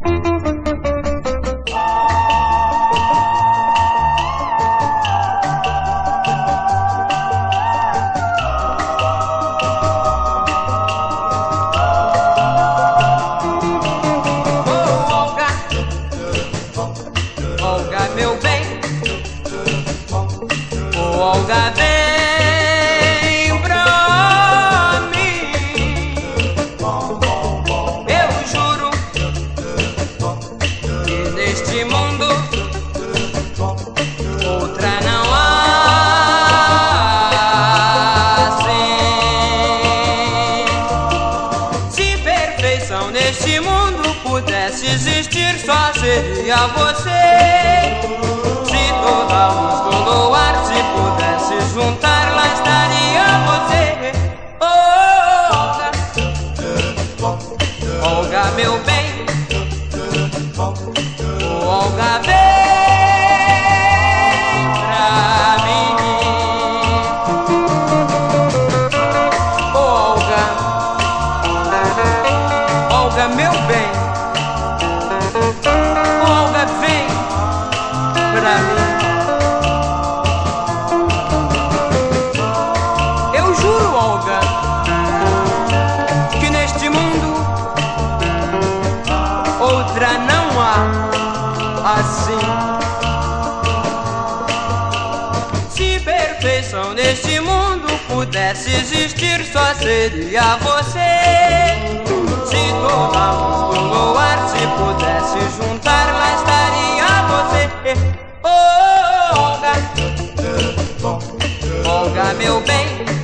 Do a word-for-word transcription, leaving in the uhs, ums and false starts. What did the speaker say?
Olga, vem pra mim. Eu juro que neste mundo outra não há assim. Se perfeição neste mundo pudesse existir, só seria você. Se toda a luz do luar se pudesse juntar, lá estaria você. Oh, Olga, Olga, meu bem. Oh, Olga, vem pra mim. Oh, Olga, Olga, meu bem. Oh, Olga, vem pra mim. Eu juro, Olga, que neste mundo outra não há assim. Se perfeição neste mundo pudesse existir, só seria você. Se toda a luz do luar se pudesse juntar, lá estaria você. Oh, Olga, Olga, meu bem.